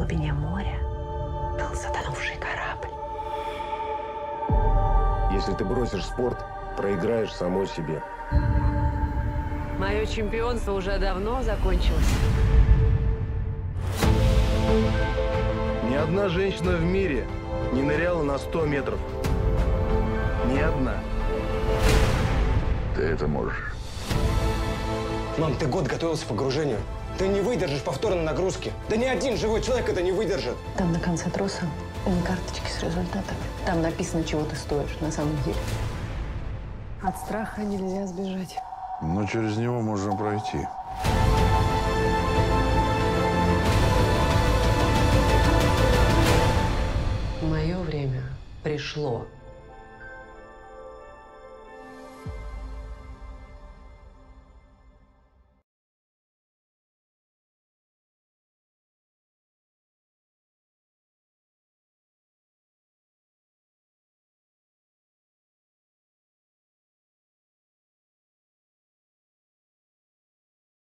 глубине моря был затонувший корабль. Если ты бросишь спорт, проиграешь самой себе. Мое чемпионство уже давно закончилось. Ни одна женщина в мире не ныряла на 100 метров. Ни одна. Ты это можешь. Мам, ты год готовился к погружению. Ты не выдержишь повторной нагрузки. Да ни один живой человек это не выдержит. Там на конце троса не карточки с результатами. Там написано, чего ты стоишь на самом деле. От страха нельзя сбежать. Но через него можем пройти. Мое время пришло.